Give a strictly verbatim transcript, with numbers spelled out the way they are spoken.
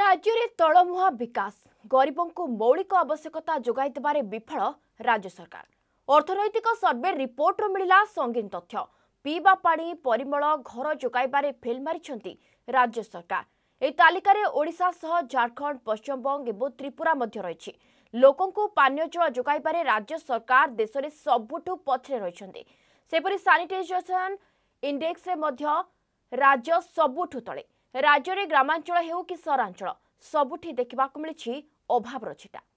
राज्य में तलमुहा विकास गरीबों को मौलिक आवश्यकता जोगाई देबारे विफल राज्य सरकार। अर्थनैतिक सर्वे रिपोर्ट मिला संगीन तथ्य। पीवा पानी परिमल घर जोगाइबारे फेल मारिछंती राज्य सरकार। ए तालिकारे ओडिशा सह झारखंड पश्चिमबंग और त्रिपुरा मध्य रही। लोकों को पानीय जल जोगाइबारे राज्य सरकार देश में सबुठु पछरे रहिछंती। सेपरि सैनिटाइजेशन इंडेक्स रे मध्य राज्य सबुठु तले। राज्य में ग्रामांचल हेउ कि सहरांचल सबुठी देखा मिली अभाव छिटा।